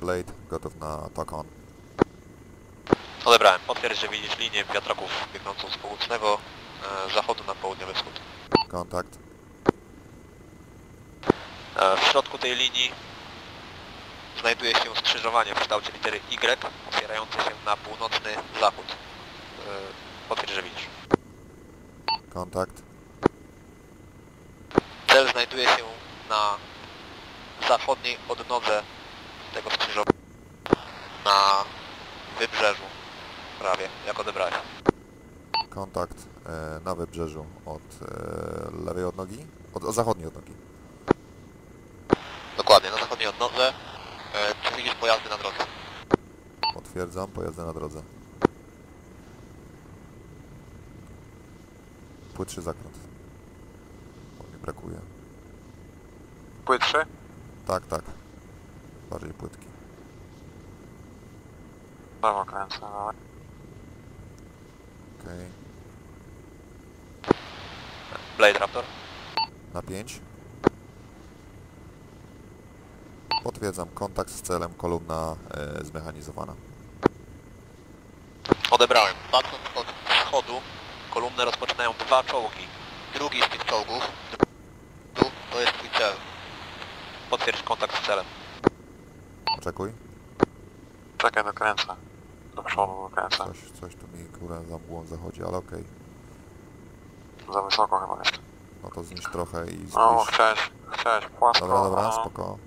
Blade, gotów na TOC on. Odebrałem. Potwierdź, że widzisz linię wiatraków biegnącą z północnego zachodu na południowy wschód. Kontakt. W środku tej linii znajduje się skrzyżowanie w kształcie litery Y, otwierające się na północny zachód. Potwierdź, że widzisz. Kontakt. Cel znajduje się na zachodniej odnodze tego skrzyżowania, na wybrzeżu prawie, jak odebrałeś. Kontakt na wybrzeżu od lewej odnogi? Od zachodniej odnogi. Dokładnie, na zachodniej odnodze. Czy widzisz pojazdy na drodze? Potwierdzam, pojazdy na drodze. Płytszy zakręt. Bo mi brakuje. Płytszy? Tak, tak. Bardziej płytki. Prawo kręcę, no. Okej. Blade Raptor. Na 5. Potwierdzam kontakt z celem, kolumna zmechanizowana. Odebrałem. Patrząc od wschodu, kolumnę rozpoczynają dwa czołgi. Drugi z tych czołgów, to jest twój cel. Potwierdź kontakt z celem. Oczekuj. Czekaj, dokręcę. Do przodu dokręcę. Coś tu mi kurę za mgłą zachodzi, ale okej. Za wysoko chyba jest. No to zniszcz trochę i No, zbliż. chciałeś płasko. Dobra, dobra, no. spoko.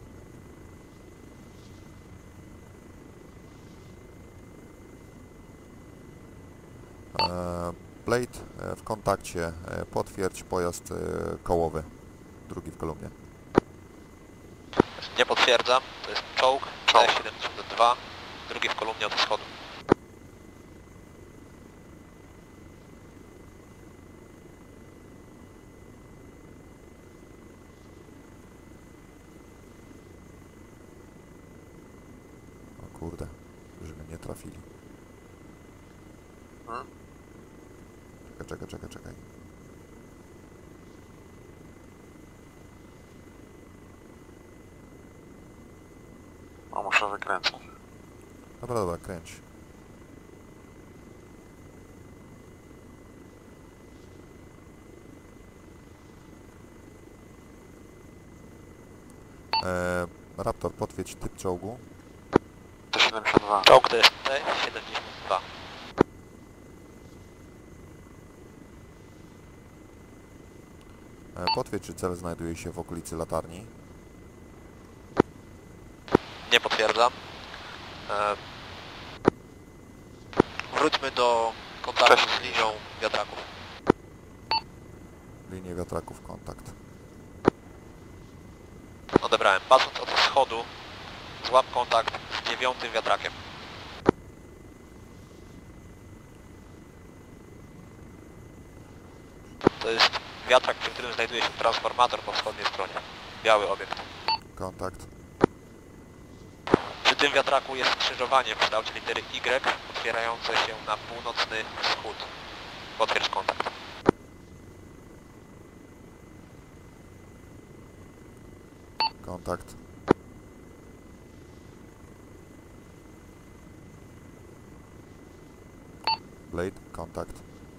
Blade w kontakcie. Potwierdź pojazd kołowy. Drugi w kolumnie. Nie potwierdzam, to jest czołg T-72, drugi w kolumnie od wschodu. O kurde, że mnie nie trafili. Hmm? Czekaj. No, muszę wykręcać. Dobra, kręć. Raptor, potwierdź typ czołgu. T-72. Czołg to jest T-72. Potwierdź, czy cel znajduje się w okolicy latarni. Nie potwierdzam. Wróćmy do kontaktu z linią wiatraków. Linie wiatraków, kontakt. Odebrałem. Patrząc od wschodu, złap kontakt z 9 wiatrakiem. To jest wiatrak, przy którym znajduje się transformator po wschodniej stronie. Biały obiekt. Kontakt. Przy tym wiatraku jest skrzyżowanie w kształcie litery Y, otwierające się na północny wschód. Potwierdź kontakt. Kontakt. Blade, kontakt.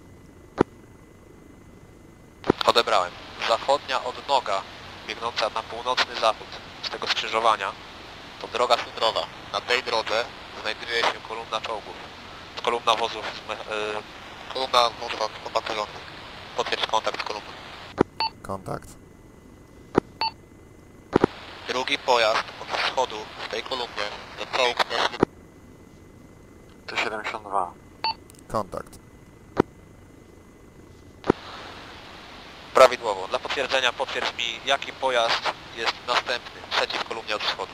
Odebrałem. Zachodnia odnoga biegnąca na północny zachód z tego skrzyżowania to droga szludrowa. Na tej drodze znajduje się kolumna czołgów. Kolumna wozów opatrzonych. Potwierdź kontakt z kolumną. Kontakt. Drugi pojazd od wschodu z tej kolumny to czołg T-72. Kontakt. Prawidłowo. Dla potwierdzenia potwierdź mi, jaki pojazd jest następny, trzeci w kolumnie od wschodu.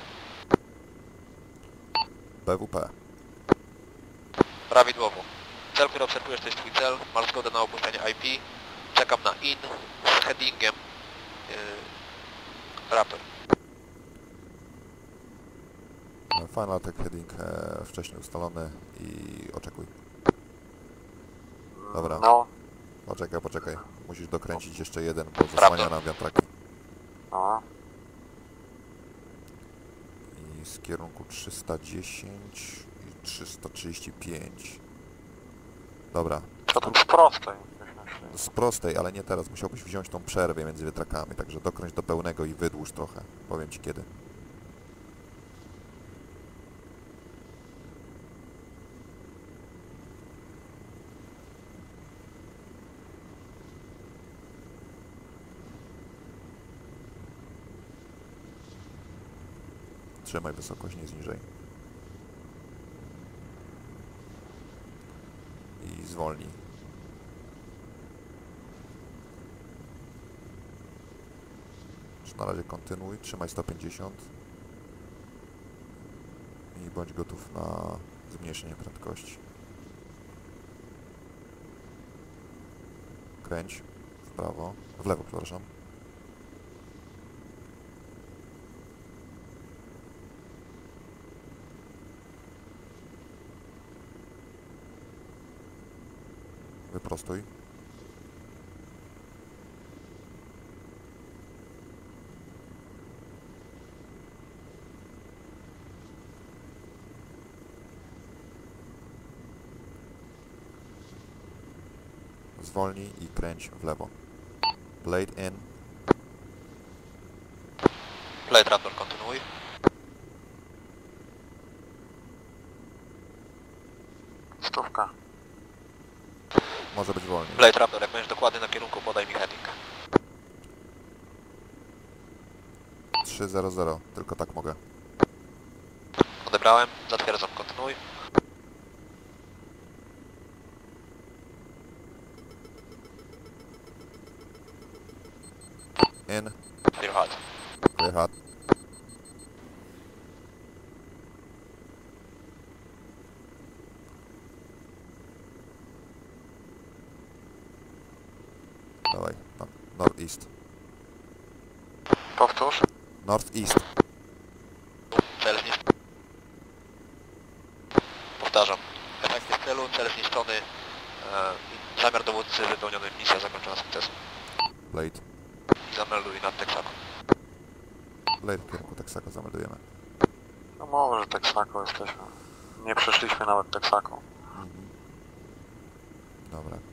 BWP. Prawidłowo. Cel, który obserwujesz, to jest twój cel. Masz zgodę na opuszczenie IP. Czekam na IN z headingiem Raptor. Final attack heading wcześniej ustalony i oczekuj. Dobra. No, Poczekaj. Musisz dokręcić jeszcze jeden, bo zasłania nam wiatraki. no. I i z kierunku 310 i 335. Dobra, To tam z prostej. z prostej, ale nie teraz. Musiałbyś wziąć tą przerwę między wiatrakami, także dokręć do pełnego i wydłuż trochę. Powiem ci kiedy. Trzymaj wysokość, nie zniżej. I zwolnij. Na razie kontynuuj, trzymaj 150 i bądź gotów na zmniejszenie prędkości. Kręć w prawo, w lewo, przepraszam. Wyprostuj. Zwolnij i kręć w lewo. Blade in. Blade Raptor, kontynuuj. Stówka. Może być wolniej. Blade Raptor, jak będziesz dokładny na kierunku, podaj mi heading. 300, tylko tak mogę. Odebrałem, zatwierdzam, kontynuuj. In. Clear hard. Clear hot. Dawaj, northeast. Powtórz. Northeast. Cel zniszczony. Powtarzam. Efekty celu, cel zniszczony. Zamiar dowódcy wypełniony, misja zakończona sukcesem. Blade. I zamelduj nad Texaco. Blade w kierunku Texaco zameldujemy. No może, że Texaco jesteśmy. Nie przeszliśmy nawet Texaco. Dobra,